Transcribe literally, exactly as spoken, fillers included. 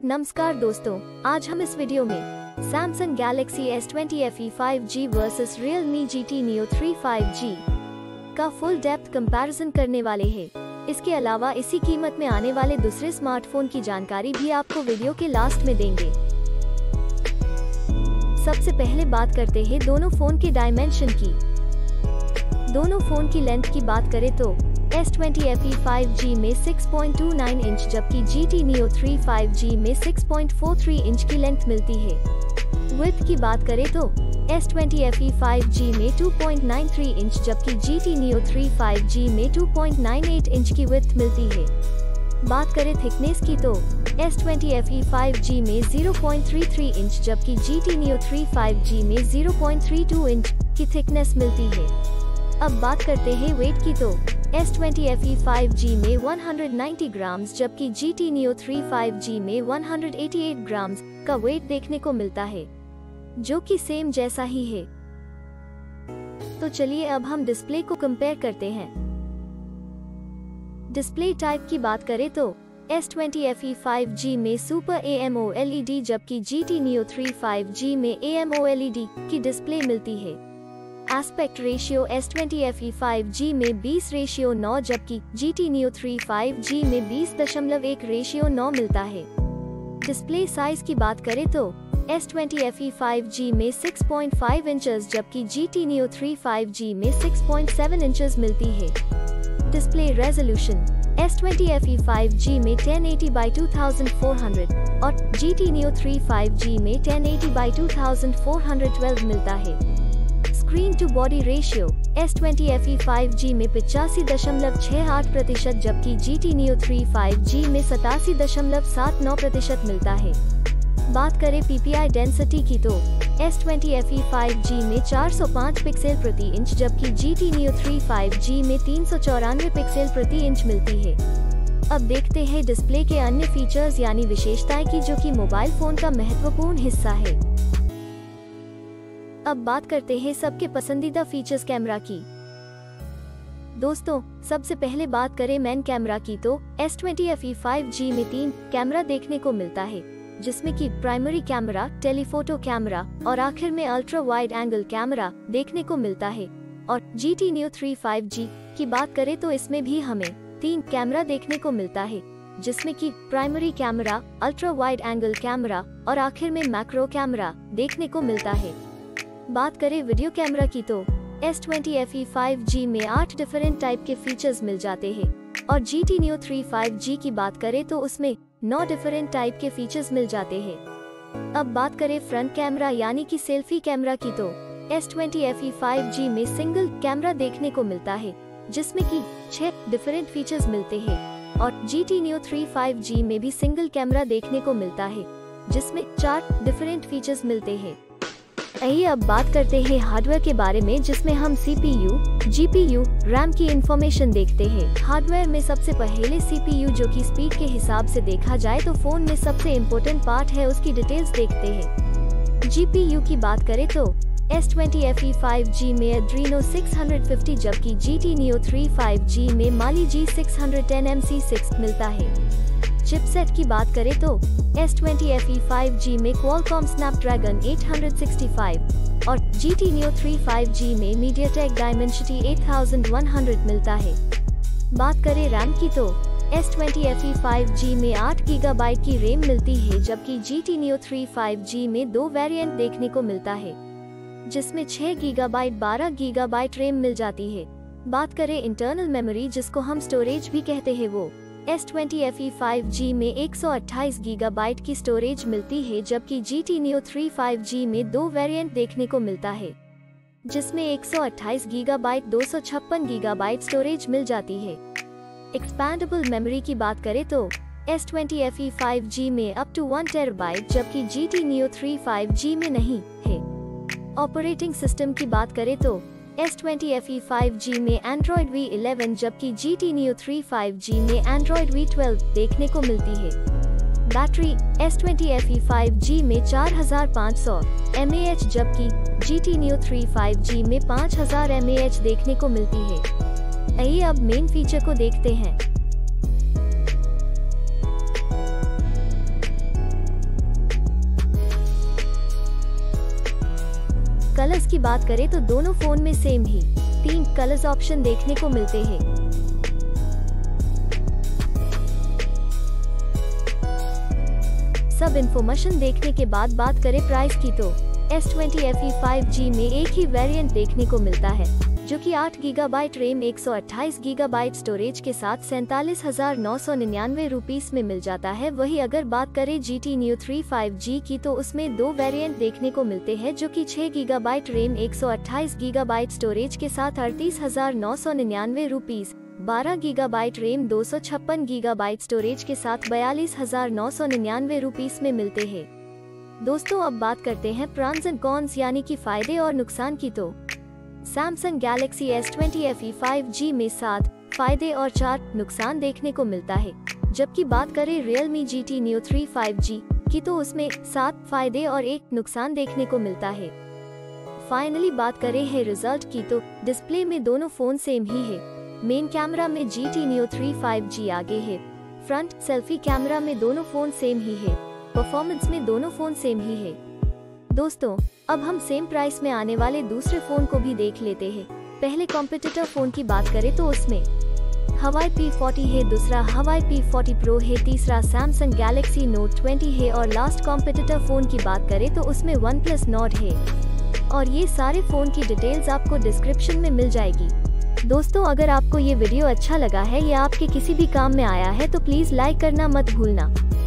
नमस्कार दोस्तों, आज हम इस वीडियो में Samsung Galaxy S twenty F E five G versus Realme G T Neo three five G का फुल डेप्थ कंपैरिजन करने वाले हैं। इसके अलावा इसी कीमत में आने वाले दूसरे स्मार्टफोन की जानकारी भी आपको वीडियो के लास्ट में देंगे। सबसे पहले बात करते हैं दोनों फोन के डायमेंशन की। दोनों फोन की लेंथ की बात करें तो S twenty F E five G में six point two nine inch जबकि G T Neo three five G में six point four three inch की लेंथ मिलती है। विड्थ की बात करें तो S twenty F E five G में two point nine three inch जबकि G T Neo three five G में two point nine eight inch की विड्थ मिलती है। बात करें थिकनेस की तो S twenty F E five G में zero point three three inch जबकि G T Neo three five G में zero point three two inch की थिकनेस मिलती है। अब बात करते हैं वेट की तो S twenty F E five G में वन हंड्रेड नाइंटी ग्राम्स जबकि G T Neo three five G में one hundred eighty eight grams का वेट देखने को मिलता है, जो कि सेम जैसा ही है। तो चलिए अब हम डिस्प्ले को कंपेयर करते हैं। डिस्प्ले टाइप की बात करें तो S twenty F E five G में super A M O L E D जबकि G T Neo three five G में A M O L E D की डिस्प्ले मिलती है। Aspect ratio S twenty F E five G में बीस ratio नौ जबकि G T Neo three five G में बीस दशमलव एक रेशियो नौ मिलता है। डिस्प्ले साइज की बात करें तो S twenty F E five G में सिक्स पॉइंट फाइव इंचेस जबकि G T Neo three five G में सिक्स पॉइंट सेवन इंचेस मिलती है। Display resolution S twenty F E five G में ten eighty by two thousand four hundred और G T Neo three five G में ten eighty by two thousand four hundred twelve मिलता है। Screen to body ratio S twenty F E five G में पिचासी दशमलव छह आठ प्रतिशत जबकि G T Neo three five G में सतासी दशमलव सात नौ प्रतिशत मिलता है। बात करें पी पी आई डेंसिटी की तो S twenty F E five G में चार सौ पाँच पिक्सल प्रति इंच जबकि G T Neo three five G में तीन सौ चौरानवे पिक्सल प्रति इंच मिलती है। अब देखते हैं डिस्प्ले के अन्य फीचर्स यानी विशेषताएं की, जो कि मोबाइल फोन का महत्वपूर्ण हिस्सा है। अब बात करते हैं सबके पसंदीदा फीचर्स कैमरा की। दोस्तों, सबसे पहले बात करें मेन कैमरा की तो S twenty F E five G में तीन कैमरा देखने को मिलता है, जिसमें कि प्राइमरी कैमरा, टेलीफोटो कैमरा और आखिर में अल्ट्रा वाइड एंगल कैमरा देखने को मिलता है। और G T Neo three five G की बात करें तो इसमें भी हमें तीन कैमरा देखने को मिलता है, जिसमें कि primary camera, ultra wide angle camera और आखिर में मैक्रो कैमरा देखने को मिलता है। बात करें वीडियो कैमरा की तो S twenty F E five G में आठ डिफरेंट टाइप के फीचर्स मिल जाते हैं और G T Neo three five G की बात करें तो उसमें नौ डिफरेंट टाइप के फीचर्स मिल जाते हैं। अब बात करें फ्रंट कैमरा यानी कि सेल्फी कैमरा की तो S twenty F E five G में सिंगल कैमरा देखने को मिलता है, जिसमें कि छह डिफरेंट फीचर्स मिलते हैं और G T Neo three five G में भी सिंगल कैमरा देखने को मिलता है, जिसमें चार डिफरेंट फीचर्स मिलते हैं। आइए अब बात करते हैं हार्डवेयर के बारे में, जिसमें हम C P U, G P U, RAM की इंफॉर्मेशन देखते हैं। हार्डवेयर में सबसे पहले सी पी यू, जो कि स्पीड के हिसाब से देखा जाए तो फोन में सबसे इम्पोर्टेंट पार्ट है, उसकी डिटेल्स देखते हैं। जी पी यू की बात करें तो S twenty F E five G में Adreno सिक्स फिफ्टी जबकि G T Neo three five G में Mali G six ten M C six मिलता है। चिपसेट की बात करें तो S twenty F E five G में Qualcomm Snapdragon eight sixty five और G T Neo three five G में MediaTek Dimensity eight thousand one hundred मिलता है। बात करें रैम की तो S twenty F E five G में आठ गीगा बाइट की रैम मिलती है जबकि G T Neo three five G में दो वेरिएंट देखने को मिलता है, जिसमें छह गीगा बाइट, बारह गीगा बाइट रैम मिल जाती है। बात करें इंटरनल मेमोरी, जिसको हम स्टोरेज भी कहते हैं, वो S twenty F E five G में एक सौ अट्ठाईस गीगा बाइट की स्टोरेज मिलती है जबकि G T Neo three five G में दो वेरिएंट देखने को मिलता है, जिसमें एक सौ अट्ठाईस गीगा बाइट, दो सौ छप्पन गीगा बाइट स्टोरेज मिल जाती है। एक्सपैंडेबल मेमोरी की बात करें तो S twenty F E five G में अप टू वन टेराबाइट जबकि G T Neo three five G में नहीं है। ऑपरेटिंग सिस्टम की बात करें तो S twenty F E five G में Android V इलेवन जबकि G T Neo three five G में Android V ट्वेल्व देखने को मिलती है। Battery S twenty F E five G में चार हज़ार पाँच सौ एम ए एच जबकि G T Neo three five G में पाँच हज़ार एम ए एच देखने को मिलती है। आइए अब मेन फीचर को देखते हैं। कलर्स की बात करें तो दोनों फोन में सेम ही तीन कलर्स ऑप्शन देखने को मिलते हैं। सब इन्फॉर्मेशन देखने के बाद बात करें प्राइस की तो S twenty F E five G में एक ही वेरिएंट देखने को मिलता है, जो कि आठ गीगाबाइट रैम एक सौ अट्ठाईस गीगाबाइट स्टोरेज के साथ सैंतालीस हजार नौ सौ निन्यानवे रुपीस में मिल जाता है। वही अगर बात करें G T Neo three five G की तो उसमें दो वेरिएंट देखने को मिलते हैं, जो कि छह गीगाबाइट रैम एक सौ अट्ठाईस गीगाबाइट स्टोरेज के साथ अड़तीस हजार नौ सौ निन्यानवे रुपीस, बारह गीगाबाइट रैम दो सौ छप्पन गीगाबाइट स्टोरेज के साथ बयालीस हजार नौ सौ निन्यानवे रुपीस में मिलते हैं। दोस्तों अब बात करते हैं प्रॉन्स एंड कॉन्स यानी कि फायदे और नुकसान की तो Samsung Galaxy S twenty F E five G में सात फायदे और चार नुकसान देखने को मिलता है, जबकि बात करें Realme G T Neo three five G की तो उसमें सात फायदे और एक नुकसान देखने को मिलता है। फाइनली बात करें है रिजल्ट की तो डिस्प्ले में दोनों फोन सेम ही है। मेन कैमरा में G T Neo three five G आगे है। फ्रंट सेल्फी कैमरा में दोनों फोन सेम ही है। परफॉर्मेंस में दोनों फोन सेम ही है। दोस्तों अब हम सेम प्राइस में आने वाले दूसरे फोन को भी देख लेते हैं। पहले कॉम्पिटिटर फोन की बात करें तो उसमें हवाई पी फोर्टी है, दूसरा हवाई पी फोर्टी प्रो है, तीसरा सैमसंग गैलेक्सी नोट ट्वेंटी है और लास्ट कॉम्पिटिटर फोन की बात करें तो उसमें वन प्लस नॉर्ड है। और ये सारे फोन की डिटेल्स आपको डिस्क्रिप्शन में मिल जाएगी। दोस्तों अगर आपको ये वीडियो अच्छा लगा है या आपके किसी भी काम में आया है तो प्लीज लाइक करना मत भूलना।